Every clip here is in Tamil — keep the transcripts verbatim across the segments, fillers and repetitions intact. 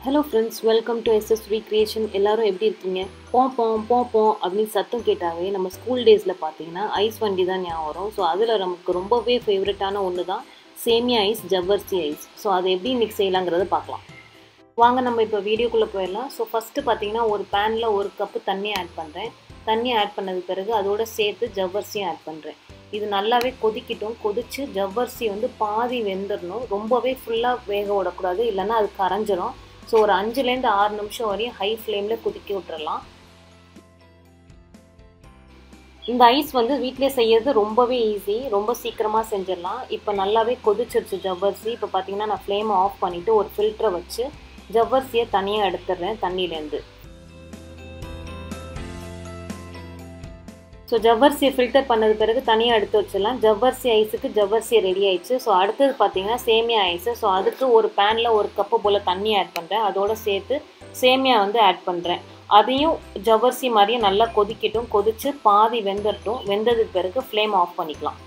Hello friends, welcome to S S Recreation. எல்லாரும் எப்படி இருக்கீங்க? போம் போம் போம் போம் அப்படின்னு சத்தம் கேட்டாவே நம்ம ஸ்கூல் டேஸ்ல பார்த்தீங்கன்னா ஐஸ் வண்டி தான் ஞாபகம் வரும். ஸோ அதில் நமக்கு ரொம்பவே ஃபேவரட்டான ஒன்று தான் சேமியா ஐஸ், ஜவ்வரிசி ஐஸ். ஸோ அதை எப்படி இன்னைக்கு செய்யலாங்கிறத பார்க்கலாம். வாங்க நம்ம இப்போ வீடியோக்குள்ளே போயிடலாம். ஸோ ஃபஸ்ட்டு பார்த்தீங்கன்னா ஒரு பேனில் ஒரு கப்பு தண்ணி ஆட் பண்ணுறேன். தண்ணி ஆட் பண்ணது பிறகு அதோட சேர்த்து ஜவ்வரிசியும் ஆட் பண்ணுறேன். இது நல்லாவே கொதிக்கிட்டும். கொதித்து ஜவ்வரிசி வந்து பாதி வெந்துடணும். ரொம்பவே ஃபுல்லாக வேக விடக்கூடாது, இல்லைன்னா அது கரைஞ்சிரும். ஸோ ஒரு அஞ்சுலேருந்து ஆறு நிமிஷம் வரையும் ஹை ஃப்ளேமில் கொதிக்க விட்டுறலாம். இந்த ஐஸ் வந்து வீட்டிலே செய்யறது ரொம்பவே ஈஸி, ரொம்ப சீக்கிரமாக செஞ்சிடலாம். இப்போ நல்லாவே கொதிச்சிருச்சு ஜவ்வரிசி. இப்போ பார்த்தீங்கன்னா நான் ஃப்ளேமை ஆஃப் பண்ணிவிட்டு ஒரு ஃபில்டரை வச்சு ஜவ்வரிசியை தனியாக எடுத்துடுறேன் தண்ணியிலேருந்து. ஸோ ஜவ்வரிசியை ஃபில்டர் பண்ணது பிறகு தனியாக எடுத்து வச்சிடலாம். ஜவ்வரிசி ஐஸுக்கு ஜவ்வரிசி ரெடி ஆயிடுச்சு. ஸோ அடுத்தது பார்த்தீங்கன்னா சேமியா ஐஸு. ஸோ அதுக்கு ஒரு பேனில் ஒரு கப்பு போல் தண்ணி ஆட் பண்ணுறேன். அதோடு சேர்த்து சேமியா வந்து ஆட் பண்ணுறேன். அதையும் ஜவ்வரிசி மாதிரியே நல்லா கொதிக்கட்டும். கொதித்து பாதி வெந்துடட்டும். வெந்ததுக்கு பிறகு ஃப்ளேம் ஆஃப் பண்ணிக்கலாம்.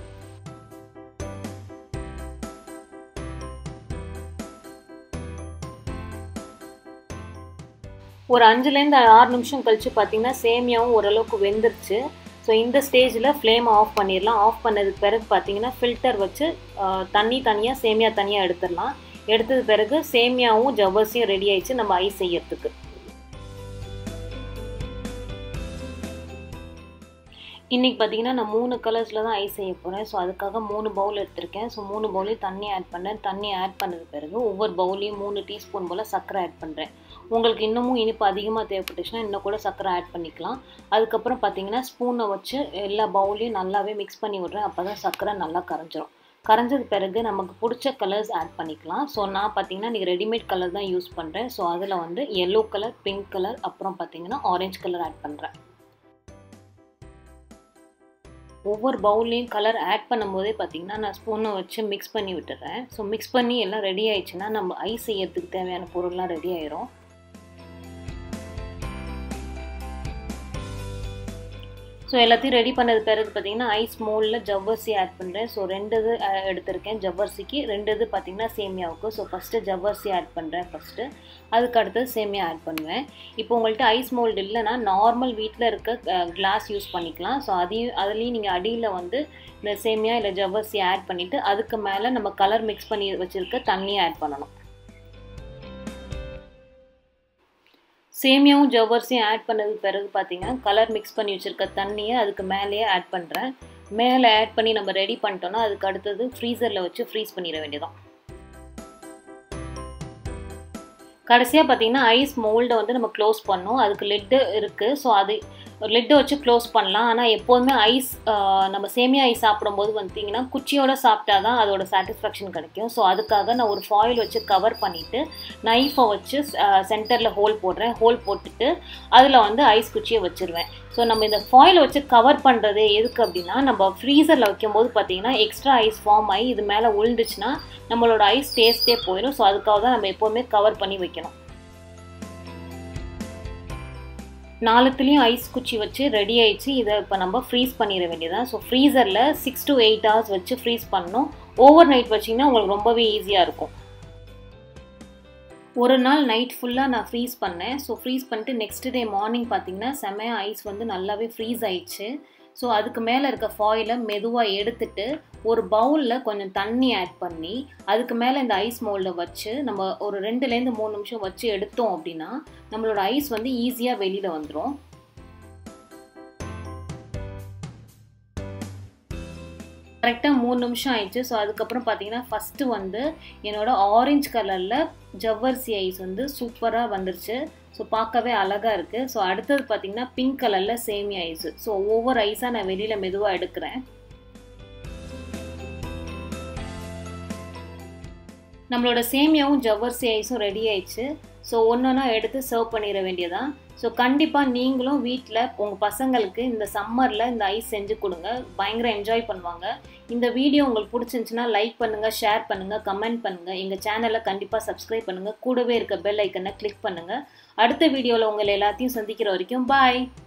ஒரு அஞ்சுலேருந்து ஆறு நிமிஷம் கழித்து பார்த்தீங்கன்னா சேமியாவும் ஓரளவுக்கு வெந்துருச்சு. ஸோ இந்த ஸ்டேஜில் ஃப்ளேமை ஆஃப் பண்ணிடலாம். ஆஃப் பண்ணதுக்கு பிறகு பார்த்தீங்கன்னா ஃபில்டர் வச்சு தண்ணி தனியாக சேமியா தனியாக எடுத்துடலாம். எடுத்தது பிறகு சேமியாவும் ஜவ்வரிசியும் ரெடி ஆயிடுச்சு நம்ம ஐஸ் செய்யறதுக்கு. இன்றைக்கி பார்த்தீங்கன்னா நான் மூணு கலர்ஸில் தான் ஐஸ் செய்ய போகிறேன். ஸோ அதுக்காக மூணு பவுல் எடுத்திருக்கேன். ஸோ மூணு பவுலையும் தண்ணி ஆட் பண்ணேன். தண்ணி ஆட் பண்ணது பிறகு ஒவ்வொரு பவுலையும் மூணு டீஸ்பூன் போல் சர்க்கரை ஆட் பண்ணுறேன். உங்களுக்கு இன்னமும் இனிப்பு அதிகமாக தேவைப்பட்டுச்சுன்னா இன்னும் கூட சர்க்கரை ஆட் பண்ணிக்கலாம். அதுக்கப்புறம் பார்த்தீங்கன்னா ஸ்பூனை வச்சு எல்லா பவுலையும் நல்லாவே மிக்ஸ் பண்ணி விட்றேன். அப்போ தான் சர்க்கரை நல்லா கரைஞ்சிரும். கரைஞ்சது பிறகு நமக்கு பிடிச்ச கலர்ஸ் ஆட் பண்ணிக்கலாம். ஸோ நான் பார்த்தீங்கன்னா இன்றைக்கி ரெடிமேட் கலர் தான் யூஸ் பண்ணுறேன். ஸோ அதில் வந்து எல்லோ கலர், பிங்க் கலர், அப்புறம் பார்த்தீங்கன்னா ஆரஞ்சு கலர் ஆட் பண்ணுறேன். ஒவ்வொரு பவுல்லையும் கலர் ஆட் பண்ணும்போதே பார்த்தீங்கன்னா நான் ஸ்பூனை வச்சு மிக்ஸ் பண்ணி விட்டுறேன். ஸோ மிக்ஸ் பண்ணி எல்லாம் ரெடி ஆயிடுச்சுன்னா நம்ம ஐஸ் செய்யறதுக்கு தேவையான பொருள்லாம் ரெடி ஆயிரும். ஸோ எல்லாத்தையும் ரெடி பண்ணது பிறகு பார்த்தீங்கன்னா ஐஸ் மோல்டில் ஜவ்வரிசி ஆட் பண்ணுறேன். ஸோ ரெண்டு இது எடுத்திருக்கேன் ஜவ்வரிசிக்கு, ரெண்டு இது பார்த்தீங்கன்னா சேமியாவுக்கு. ஸோ ஃபஸ்ட்டு ஜவ்வரிசி ஆட் பண்ணுறேன் ஃபஸ்ட்டு, அதுக்கு அடுத்தது சேமியா ஆட் பண்ணுவேன். இப்போ உங்கள்கிட்ட ஐஸ் மோல்டு இல்லைன்னா நார்மல் வீட்டில் இருக்க கிளாஸ் யூஸ் பண்ணிக்கலாம். ஸோ அதையும் அதுலேயும் நீங்கள் அடியில் வந்து இந்த சேமியா இல்லை ஜவ்வரிசி ஆட் பண்ணிவிட்டு அதுக்கு மேலே நம்ம கலர் மிக்ஸ் பண்ணி வச்சுருக்க தண்ணியை ஆட் பண்ணணும். சேமியாவும் ஜவ்வரிசியும் ஆட் பண்ணது பிறகு பார்த்தீங்கன்னா கலர் மிக்ஸ் பண்ணி வச்சுருக்க தண்ணியை அதுக்கு மேலேயே ஆட் பண்ணுறேன். மேலே ஆட் பண்ணி நம்ம ரெடி பண்ணிட்டோன்னா அதுக்கு அடுத்தது ஃப்ரீசரில் வச்சு ஃப்ரீஸ் பண்ணிட வேண்டியதான். கடைசியாக பார்த்தீங்கன்னா ஐஸ் மோல்டை வந்து நம்ம க்ளோஸ் பண்ணோம். அதுக்கு லிட்டு இருக்குது. ஸோ அது லிட்டை வச்சு க்ளோஸ் பண்ணலாம். ஆனால் எப்போதுமே ஐஸ் நம்ம சேமியா ஐஸ் சாப்பிடும்போது பார்த்தீங்கன்னா குச்சியோடு சாப்பிட்டா தான் அதோட சாட்டிஸ்ஃபேக்ஷன் கிடைக்கும். ஸோ அதுக்காக நான் ஒரு ஃபாயில் வச்சு கவர் பண்ணிவிட்டு நைஃபை வச்சு சென்டரில் ஹோல் போடுறேன். ஹோல் போட்டுட்டு அதில் வந்து ஐஸ் குச்சியை வச்சுருவேன். ஸோ நம்ம இந்த ஃபாயில் வச்சு கவர் பண்ணுறது எதுக்கு அப்படின்னா நம்ம ஃப்ரீசரில் வைக்கும்போது பார்த்தீங்கன்னா எக்ஸ்ட்ரா ஐஸ் ஃபார்ம் ஆகி இது மேலே உழுந்துச்சுன்னா நம்மளோட ஐஸ் டேஸ்ட்டே போயிடும். ஸோ அதுக்காக தான் நம்ம எப்போவுமே கவர் பண்ணி வைக்கணும். நாலுத்துலேயும் ஐஸ் குச்சி வச்சு ரெடி ஆயிடுச்சு. இதை இப்போ நம்ம ஃப்ரீஸ் பண்ணிட வேண்டியதான். ஸோ ஃப்ரீசரில் சிக்ஸ் டு எயிட் ஹவர்ஸ் வச்சு ஃப்ரீஸ் பண்ணணும். ஓவர் நைட் வச்சிங்கன்னா உங்களுக்கு ரொம்பவே ஈஸியாக இருக்கும். ஒரு நாள் நைட் ஃபுல்லாக நான் ஃப்ரீஸ் பண்ணேன். ஸோ ஃப்ரீஸ் பண்ணிட்டு நெக்ஸ்ட் டே மார்னிங் பார்த்தீங்கன்னா செமையா ஐஸ் வந்து நல்லாவே ஃப்ரீஸ் ஆயிடுச்சு. ஸோ அதுக்கு மேலே இருக்க ஃபாயிலை மெதுவாக எடுத்துட்டு ஒரு பவுலில் கொஞ்சம் தண்ணி ஆட் பண்ணி அதுக்கு மேலே இந்த ஐஸ் மோல்டை வச்சு நம்ம ஒரு ரெண்டுலேருந்து மூணு நிமிஷம் வச்சு எடுத்தோம் அப்படின்னா நம்மளோட ஐஸ் வந்து ஈஸியாக வெளியில் வந்துடும். கரெக்டாக மூணு நிமிஷம் ஆயிடுச்சு. ஸோ அதுக்கப்புறம் பார்த்தீங்கன்னா ஃபஸ்ட்டு வந்து என்னோட ஆரஞ்சு கலரில் ஜவ்வரிசி ஐஸ் வந்து சூப்பராக வந்துருச்சு. ஸோ பார்க்கவே அழகாக இருக்குது. ஸோ அடுத்தது பார்த்தீங்கன்னா பிங்க் கலரில் சேமியா ஐஸு. ஸோ ஒவ்வொரு ஐஸாக நான் வெளியில் மெதுவாக எடுக்கிறேன். நம்மளோட சேமியாவும் ஜவ்வரிசி ஐஸும் ரெடி ஆயிடுச்சு. ஸோ ஒன்று ஒன்றா எடுத்து சர்வ் பண்ணிட வேண்டியதான். ஸோ கண்டிப்பாக நீங்களும் வீட்டில் உங்கள் பசங்களுக்கு இந்த சம்மரில் இந்த ஐஸ் செஞ்சு கொடுங்க. பயங்கர என்ஜாய் பண்ணுவாங்க. இந்த வீடியோ உங்களுக்கு பிடிச்சிருந்துச்சுன்னா லைக் பண்ணுங்கள், ஷேர் பண்ணுங்கள், கமெண்ட் பண்ணுங்கள். எங்கள் சேனலை கண்டிப்பாக சப்ஸ்கிரைப் பண்ணுங்கள். கூடவே இருக்க பெல் ஐக்கனை கிளிக் பண்ணுங்கள். அடுத்த வீடியோவில் உங்களை எல்லாத்தையும் சந்திக்கிற வரைக்கும் பாய்.